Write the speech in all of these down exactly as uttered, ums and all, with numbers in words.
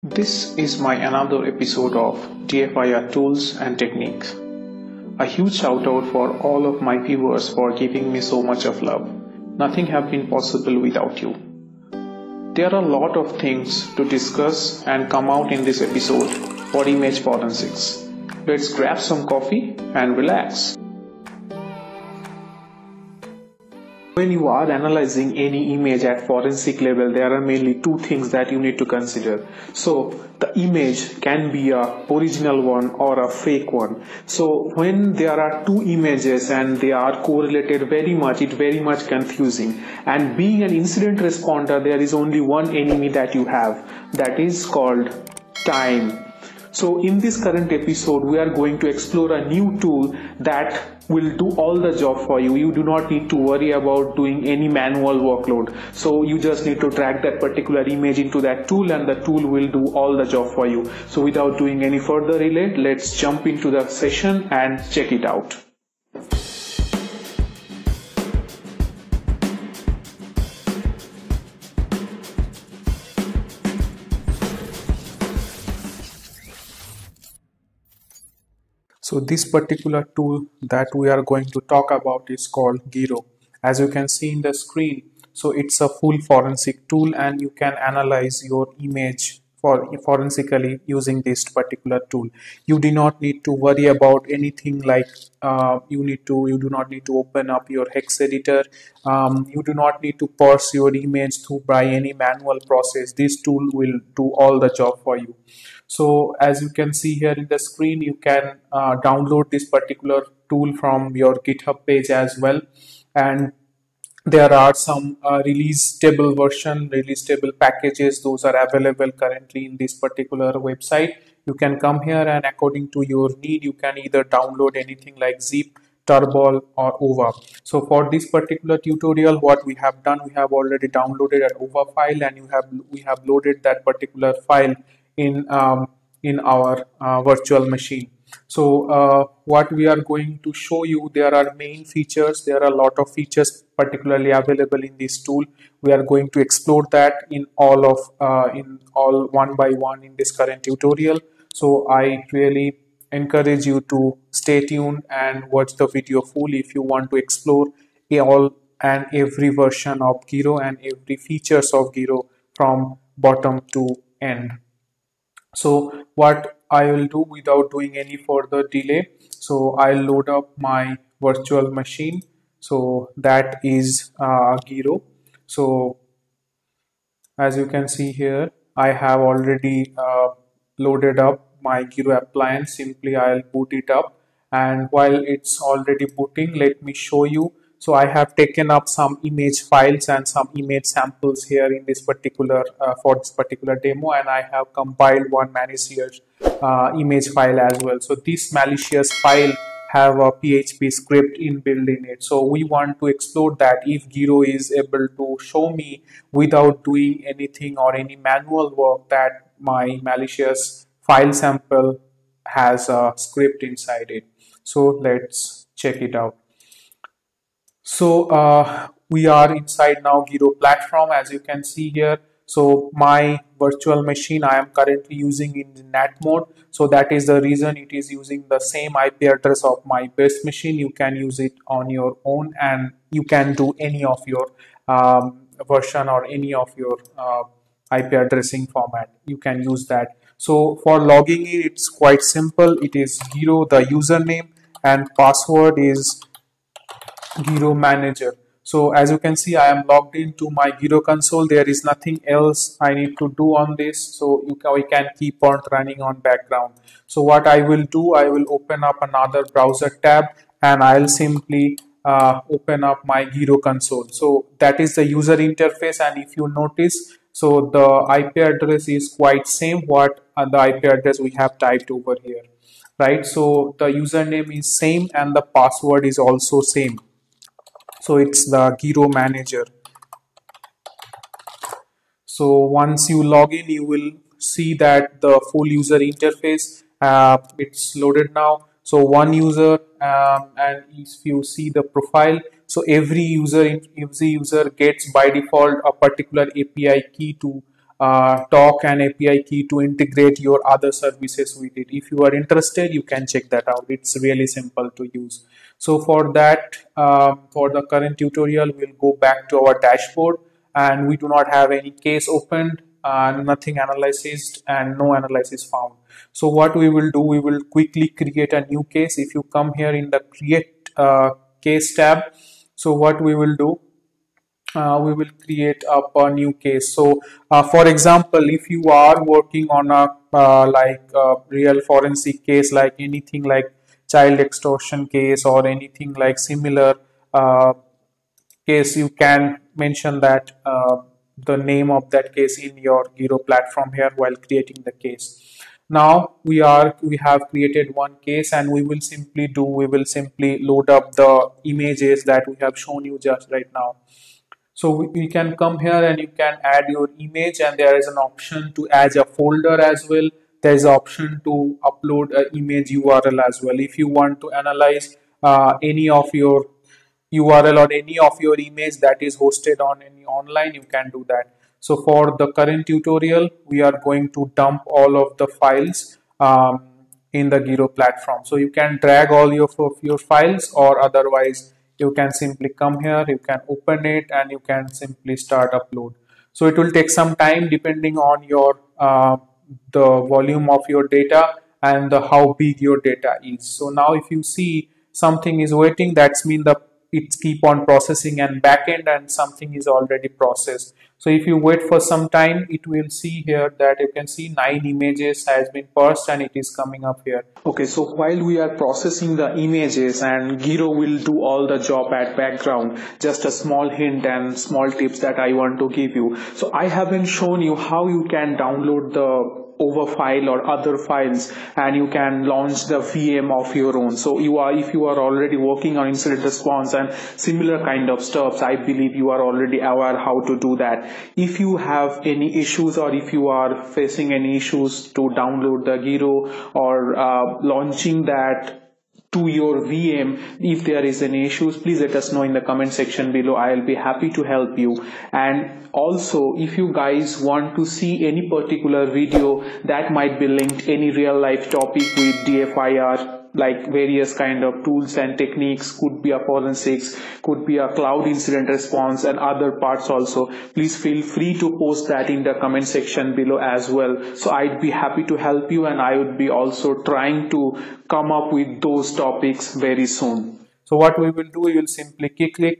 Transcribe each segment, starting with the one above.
This is my another episode of T F I R Tools and Techniques. A huge shout out for all of my viewers for giving me so much of love. Nothing have been possible without you. There are a lot of things to discuss and come out in this episode for image forensics. Let's grab some coffee and relax. When you are analyzing any image at forensic level, there are mainly two things that you need to consider. So the image can be a original one or a fake one. So when there are two images and they are correlated very much, it's very much confusing. And being an incident responder, there is only one enemy that you have, that is called time. So in this current episode, we are going to explore a new tool that will do all the job for you. You do not need to worry about doing any manual workload. So you just need to drag that particular image into that tool and the tool will do all the job for you. So without doing any further delay, let's jump into the session and check it out. So this particular tool that we are going to talk about is called Giro. As you can see in the screen, so it's a full forensic tool and you can analyze your image for forensically using this particular tool. You do not need to worry about anything like uh, you need to you do not need to open up your hex editor. Um, you do not need to parse your image through by any manual process. This tool will do all the job for you. So as you can see here in the screen, you can uh, download this particular tool from your GitHub page as well. And there are some uh, release stable version, release stable packages. Those are available currently in this particular website. You can come here and according to your need, you can either download anything like Zip, Tarball or Ova. So for this particular tutorial, what we have done, we have already downloaded an Ova file and you have we have loaded that particular file in um, in our uh, virtual machine. So uh, what we are going to show you, there are main features. There are a lot of features particularly available in this tool. We are going to explore that in all of uh, in all one by one in this current tutorial. So I really encourage you to stay tuned and watch the video full if you want to explore all and every version of Giro and every features of Giro from bottom to end. So what I will do without doing any further delay, so I'll load up my virtual machine. So that is uh, Giro. So as you can see here, I have already uh, loaded up my Giro appliance. Simply I'll boot it up, and while it's already booting, let me show you. So I have taken up some image files and some image samples here in this particular uh, for this particular demo, and I have compiled one malicious uh, image file as well. So this malicious file have a P H P script inbuilt in it. So we want to explore that if Giro is able to show me without doing anything or any manual work that my malicious file sample has a script inside it. So let's check it out. So uh, we are inside now Giro platform, as you can see here. So my virtual machine I am currently using in N A T mode. So that is the reason it is using the same I P address of my base machine. You can use it on your own and you can do any of your um, version or any of your uh, I P addressing format. You can use that. So for logging in, it's quite simple. It is Giro, the username, and password is Giro manager. So as you can see, I am logged into my Giro console. There is nothing else I need to do on this. So you can, we can keep on running on background. So what I will do, I will open up another browser tab and I'll simply uh, open up my Giro console. So that is the user interface, and if you notice, so the I P address is quite same what uh, the I P address we have typed over here, right? So the username is same and the password is also same. So it's the Giro manager. So once you log in, you will see that the full user interface, uh, it's loaded now. So one user, um, and if you see the profile, so every user every user gets by default a particular A P I key to uh, talk an A P I key to integrate your other services with it. If you are interested, you can check that out. It's really simple to use. So for that, uh, for the current tutorial, we'll go back to our dashboard, and we do not have any case opened, uh, nothing analyzed, and no analysis found. So what we will do, we will quickly create a new case. If you come here in the create uh, case tab, so what we will do, uh, we will create up a new case. So uh, for example, if you are working on a uh, like a real forensic case, like anything like child extortion case or anything like similar uh, case, you can mention that uh, the name of that case in your Giro platform here while creating the case. Now we are we have created one case, and we will simply do we will simply load up the images that we have shown you just right now. So we, we can come here and you can add your image, and there is an option to add a folder as well. There is an option to upload an image U R L as well. If you want to analyze uh, any of your U R L or any of your image that is hosted on any online, you can do that. So for the current tutorial, we are going to dump all of the files um, in the Giro platform. So you can drag all your, of your files, or otherwise you can simply come here, you can open it, and you can simply start upload. So it will take some time depending on your uh, the volume of your data and the how big your data is. So now if you see something is waiting, that's mean the it keep on processing and backend, and something is already processed. So if you wait for some time, it will see here that you can see nine images has been parsed, and it is coming up here. Okay, so while we are processing the images, and Giro will do all the job at background, just a small hint and small tips that I want to give you. So I haven't shown you how you can download the over file or other files, and you can launch the V M of your own. So you are, if you are already working on incident response and similar kind of stuff, I believe you are already aware how to do that. If you have any issues, or if you are facing any issues to download the Giro or uh, launching that to your V M, if there is any issues, please let us know in the comment section below. I'll be happy to help you. And also, if you guys want to see any particular video that might be linked any real life topic with D F I R, like various kind of tools and techniques, could be a forensics, could be a cloud incident response, and other parts also, please feel free to post that in the comment section below as well. So I'd be happy to help you, and I would be also trying to come up with those topics very soon. So what we will do, we will simply click,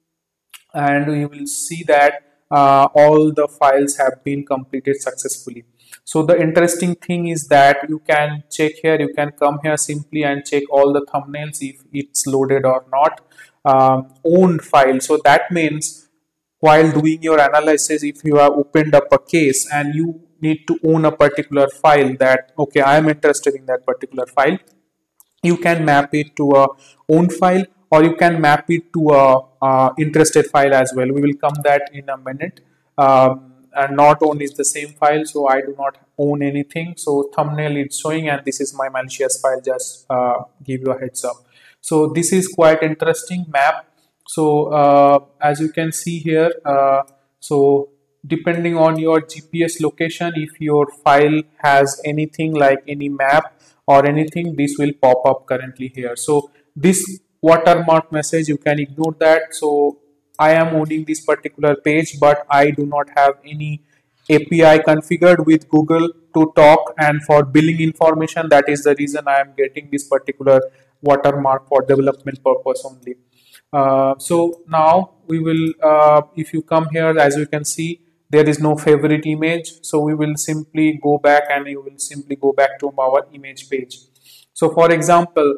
and we will see that uh, all the files have been completed successfully. So the interesting thing is that you can check here, you can come here simply and check all the thumbnails if it's loaded or not. Um, owned file, so that means while doing your analysis, if you have opened up a case and you need to own a particular file, that okay, I am interested in that particular file, you can map it to a own file, or you can map it to a uh, interested file as well. We will come that in a minute. Um, and not own is the same file, so I do not own anything. So thumbnail is showing, and this is my malicious file, just uh, give you a heads up. So this is quite interesting map. So uh, as you can see here, uh, so depending on your G P S location, if your file has anything like any map or anything, this will pop up currently here. So this watermark message, you can ignore that. So I am owning this particular page, but I do not have any A P I configured with Google to talk and for billing information. That is the reason I am getting this particular watermark for development purpose only. Uh, so now we will, uh, if you come here, as you can see, there is no favorite image. So we will simply go back, and you will simply go back to our image page. So for example,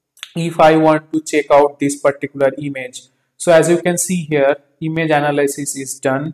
if I want to check out this particular image, so as you can see here, image analysis is done.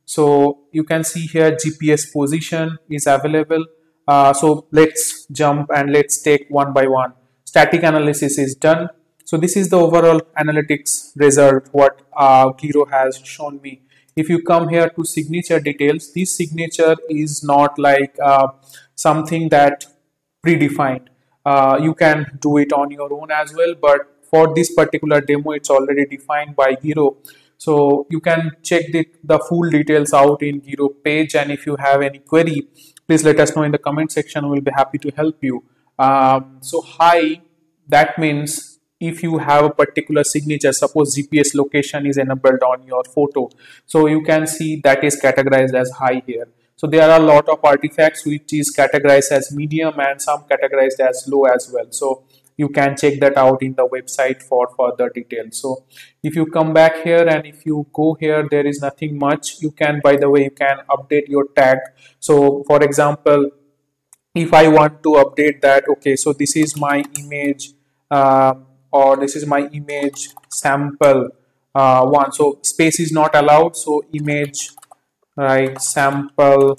So you can see here G P S position is available. Uh, so let's jump and let's take one by one. Static analysis is done. So this is the overall analytics result what uh, Giro has shown me. If you come here to signature details, this signature is not like uh, something that predefined. Uh, you can do it on your own as well, but for this particular demo, it's already defined by Giro. So you can check the, the full details out in Giro page, and if you have any query, please let us know in the comment section. We'll be happy to help you. Um, so high, that means if you have a particular signature, suppose G P S location is enabled on your photo, so you can see that is categorized as high here. So there are a lot of artifacts which is categorized as medium and some categorized as low as well. So you can check that out in the website for further details. So if you come back here and if you go here, there is nothing much. You can, by the way, you can update your tag. So for example, if I want to update that, okay, so this is my image uh, or this is my image sample uh, one. So space is not allowed. So image, right, sample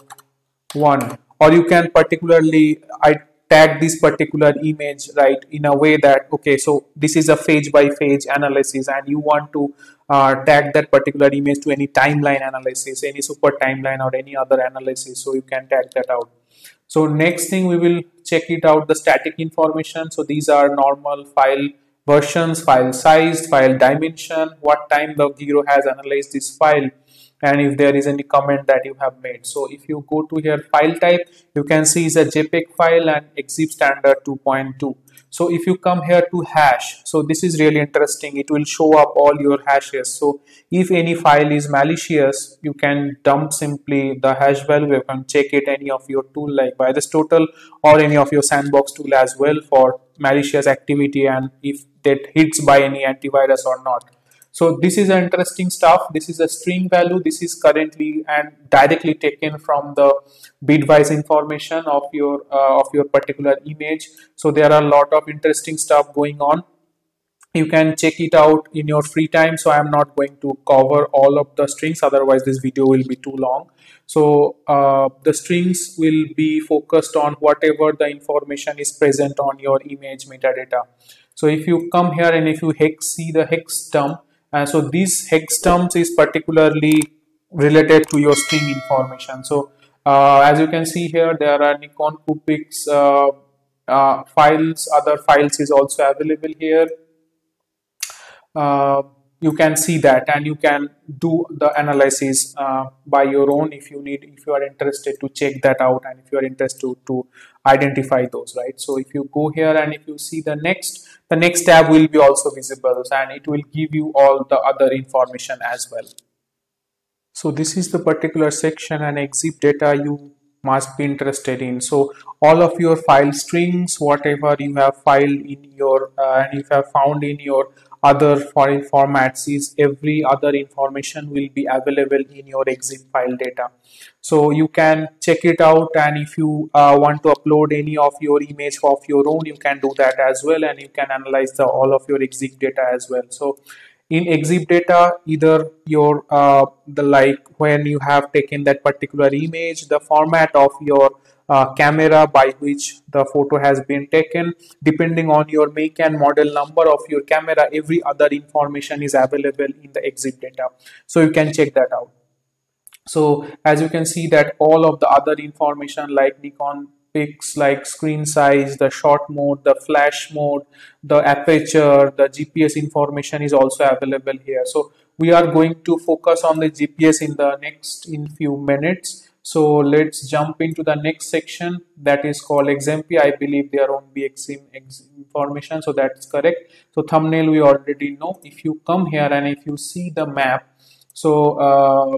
one, or you can particularly I tag this particular image, right, in a way that, okay, so this is a phase by phase analysis and you want to uh, tag that particular image to any timeline analysis, any super timeline or any other analysis, so you can tag that out. So next thing we will check it out, the static information. So these are normal file versions, file size, file dimension, what time the Giro has analyzed this file, and if there is any comment that you have made. So if you go to here file type, you can see is a JPEG file and E X I F standard two point two. So if you come here to hash, so this is really interesting, it will show up all your hashes. So if any file is malicious, you can dump simply the hash value. You can check it any of your tool like VirusTotal or any of your sandbox tool as well for malicious activity and if that hits by any antivirus or not. So this is interesting stuff. This is a string value. This is currently and directly taken from the bitwise information of your uh, of your particular image. So there are a lot of interesting stuff going on. You can check it out in your free time. So I am not going to cover all of the strings, otherwise this video will be too long. So uh, the strings will be focused on whatever the information is present on your image metadata. So if you come here and if you hex see the hex term, Uh, so these hex terms is particularly related to your string information. So uh, as you can see here, there are Nikon Coopix uh, uh, files, other files is also available here. Uh, you can see that and you can do the analysis uh, by your own if you need, if you are interested to check that out and if you are interested to, to identify those, right? So if you go here and if you see the next, the next tab will be also visible and it will give you all the other information as well. So this is the particular section and E X I F data you must be interested in. So all of your file strings, whatever you have filed in your uh, and if you have found in your other file formats, is every other information will be available in your E X I F file data. So you can check it out, and if you uh, want to upload any of your image of your own, you can do that as well, and you can analyze the all of your E X I F data as well. So in E X I F data, either your uh, the like when you have taken that particular image, the format of your uh, camera by which the photo has been taken, depending on your make and model number of your camera, every other information is available in the E X I F data. So you can check that out. So as you can see that all of the other information like Nikon pics, like screen size, the short mode, the flash mode, the aperture, the G P S information is also available here. So we are going to focus on the G P S in the next in few minutes. So let's jump into the next section, that is called X M P. I believe there won't be X M P information, so that's correct. So thumbnail we already know. If you come here and if you see the map, so uh,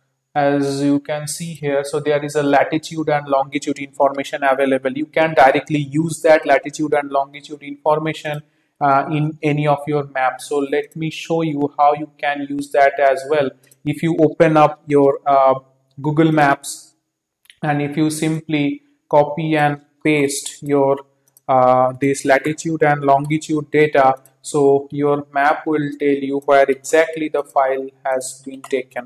as you can see here, so there is a latitude and longitude information available. You can directly use that latitude and longitude information uh, in any of your maps. So let me show you how you can use that as well. If you open up your uh, Google Maps and if you simply copy and paste your uh, this latitude and longitude data, so your map will tell you where exactly the file has been taken.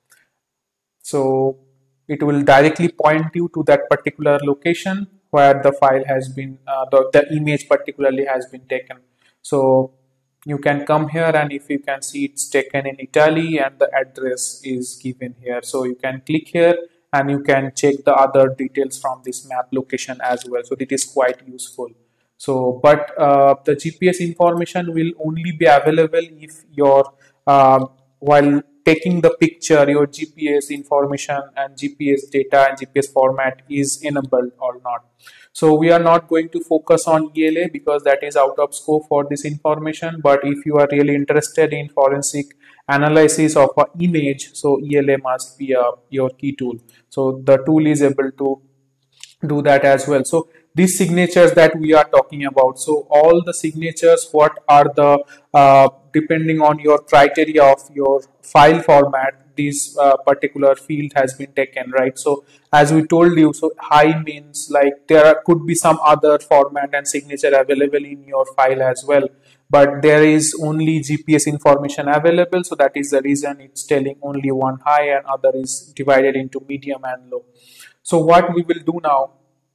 So it will directly point you to that particular location where the file has been, uh, the, the image particularly has been taken. So you can come here and if you can see it's taken in Italy and the address is given here. So you can click here and you can check the other details from this map location as well. So it is quite useful. So but uh, the G P S information will only be available if your uh, while taking the picture, your G P S information and G P S data and G P S format is enabled or not. So we are not going to focus on E L A because that is out of scope for this information. But if you are really interested in forensic analysis of an image, so E L A must be a, your key tool. So the tool is able to do that as well. So these signatures that we are talking about, so all the signatures, what are the uh, depending on your criteria of your file format, this uh, particular field has been taken, right? So as we told you, so high means like there are, could be some other format and signature available in your file as well, but there is only G P S information available, so that is the reason it's telling only one high and other is divided into medium and low. So what we will do now,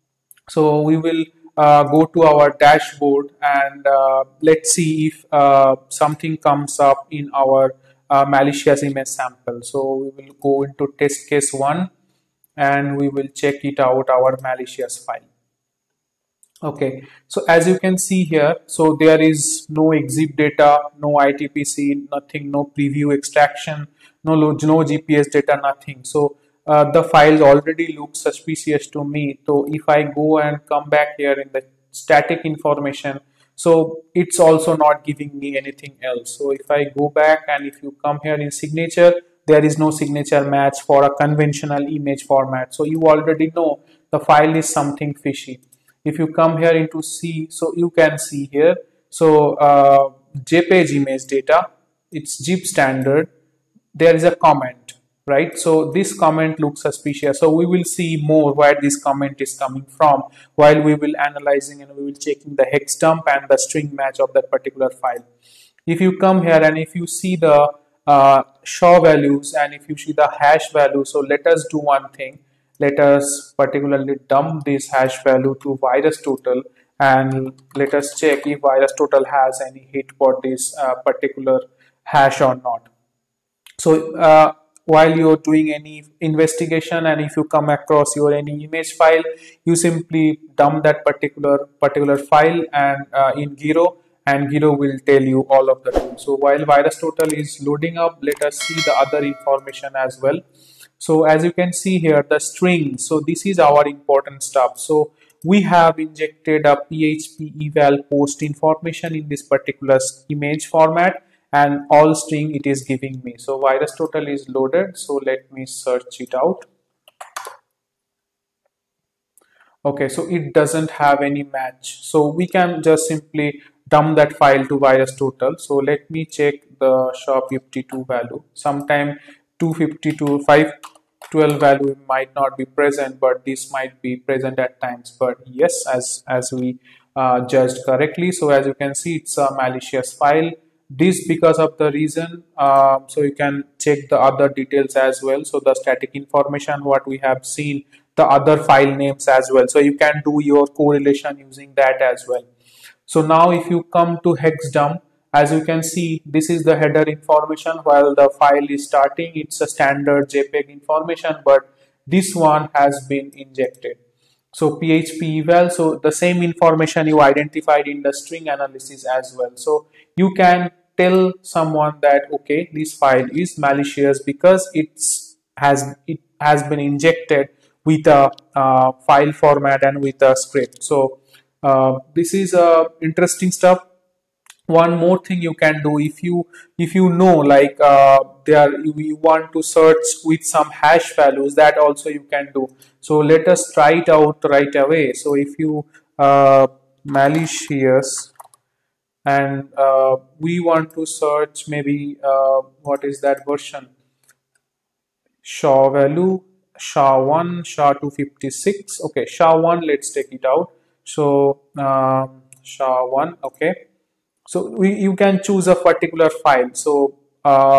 so we will uh, go to our dashboard and uh, let's see if uh, something comes up in our uh, malicious image sample. So we will go into test case one and we will check it out, our malicious file. Okay, so as you can see here, so there is no exif data, no I T P C, nothing, no preview extraction, no no G P S data, nothing. So uh, the files already look suspicious to me. So if I go and come back here in the static information, so it's also not giving me anything else. So if I go back and if you come here in signature, there is no signature match for a conventional image format. So you already know the file is something fishy. If you come here into C, so you can see here, so uh, JPEG image data, it's zip standard, there is a comment, right? So this comment looks suspicious. So we will see more where this comment is coming from while we will analyzing and we will checking the hex dump and the string match of that particular file. If you come here and if you see the uh, S H A values and if you see the hash value, so let us do one thing. Let us particularly dump this hash value to VirusTotal and let us check if VirusTotal has any hit for this uh, particular hash or not. So uh, while you're doing any investigation and if you come across your any image file, you simply dump that particular particular file and uh, in Giro, and Giro will tell you all of the tools. So while VirusTotal is loading up, let us see the other information as well. So as you can see here, the string, so this is our important stuff. So we have injected a P H P eval post information in this particular image format and all string it is giving me. So VirusTotal is loaded. So let me search it out. Okay, so it doesn't have any match. So we can just simply dump that file to VirusTotal. So let me check the S H A fifty-two value. Sometime two fifty-two, five twelve value might not be present, but this might be present at times. But yes, as as we uh, judged correctly. So as you can see, it's a malicious file. This because of the reason. Uh, so you can check the other details as well. So the static information, what we have seen, the other file names as well. So you can do your correlation using that as well. So now if you come to hex dump, as you can see, this is the header information. While the file is starting, it's a standard JPEG information, but this one has been injected. So P H P eval, so the same information you identified in the string analysis as well. So you can tell someone that okay, this file is malicious because it's has it has been injected with a uh, file format and with a script. So uh, this is uh, interesting stuff. One more thing you can do, if you if you know like uh, there you want to search with some hash values, that also you can do. So let us try it out right away. So if you uh, malicious and uh, we want to search maybe uh, what is that version, S H A value, S H A one, S H A two fifty-six. Okay, S H A one, let's take it out. So uh, S H A one, okay. So we, you can choose a particular file. So uh,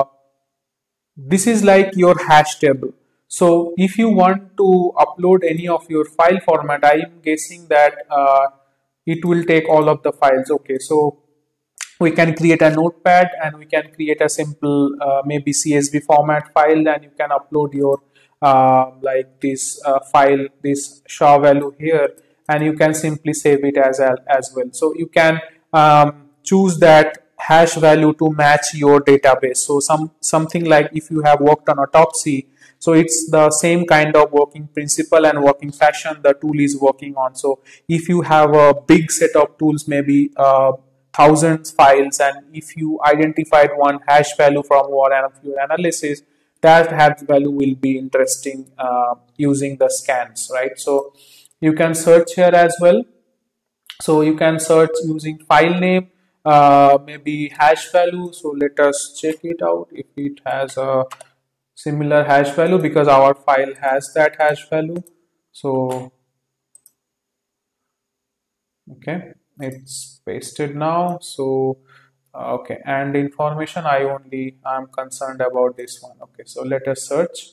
this is like your hash table. So if you want to upload any of your file format, I am guessing that uh, it will take all of the files. Okay, so we can create a notepad and we can create a simple uh, maybe C S V format file, and you can upload your uh, like this uh, file, this S H A value here, and you can simply save it as, as well. So you can um, choose that hash value to match your database. So some something like if you have worked on autopsy, so it's the same kind of working principle and working fashion the tool is working on. So if you have a big set of tools, maybe uh, thousands files, and if you identified one hash value from one of your analysis, that hash value will be interesting uh, using the scans, right? So you can search here as well. So you can search using file name, uh, maybe hash value. So let us check it out if it has a similar hash value, because our file has that hash value. So okay, it's pasted now. So uh, okay, and information, I only I'm concerned about this one. Okay, so let us search.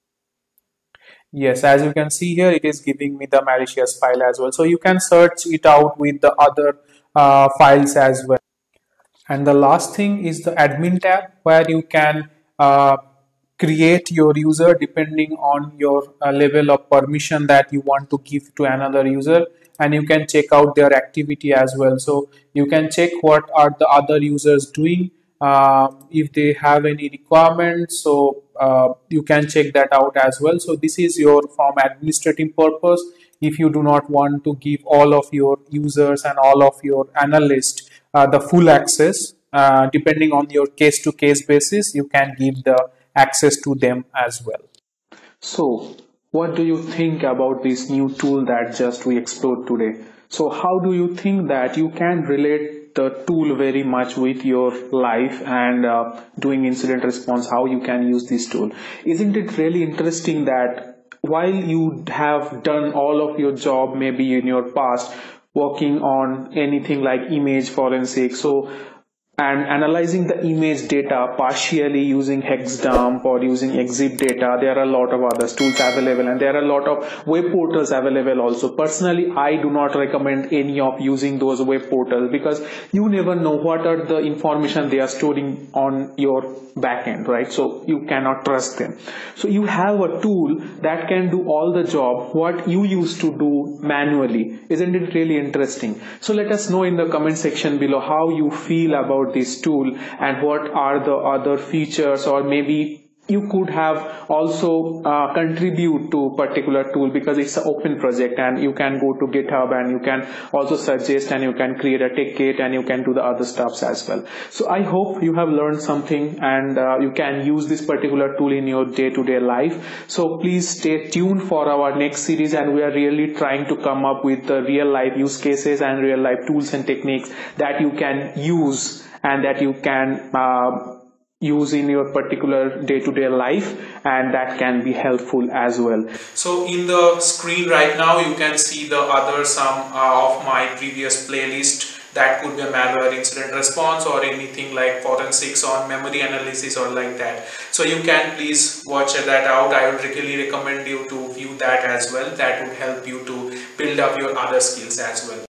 Yes, as you can see here, it is giving me the malicious file as well. So you can search it out with the other uh, files as well. And the last thing is the admin tab, where you can uh, create your user depending on your uh, level of permission that you want to give to another user, and you can check out their activity as well. So you can check what are the other users doing, uh, if they have any requirements. So uh, you can check that out as well. So this is your from administrative purpose. If you do not want to give all of your users and all of your analysts uh, the full access, uh, depending on your case to case basis, you can give the access to them as well. So what do you think about this new tool that just we explored today? So how do you think that you can relate the tool very much with your life and uh, doing incident response, how you can use this tool? Isn't it really interesting that while you have done all of your job maybe in your past working on anything like image forensics, so and analyzing the image data partially using HexDump or using Exit data, there are a lot of other tools available, and there are a lot of web portals available also. Personally, I do not recommend any of using those web portals, because you never know what are the information they are storing on your backend, right? So you cannot trust them. So you have a tool that can do all the job what you used to do manually. Isn't it really interesting? So let us know in the comment section below how you feel about this tool and what are the other features, or maybe you could have also uh, contribute to particular tool, because it's an open project and you can go to GitHub and you can also suggest and you can create a ticket and you can do the other stuffs as well. So I hope you have learned something and uh, you can use this particular tool in your day-to-day life. So please stay tuned for our next series, and we are really trying to come up with the real life use cases and real life tools and techniques that you can use and that you can uh, use in your particular day-to-day life, and that can be helpful as well. So in the screen right now you can see the other some uh, of my previous playlist. That could be a malware incident response or anything like forensics or memory analysis or like that. So you can please watch that out. I would really recommend you to view that as well. That would help you to build up your other skills as well.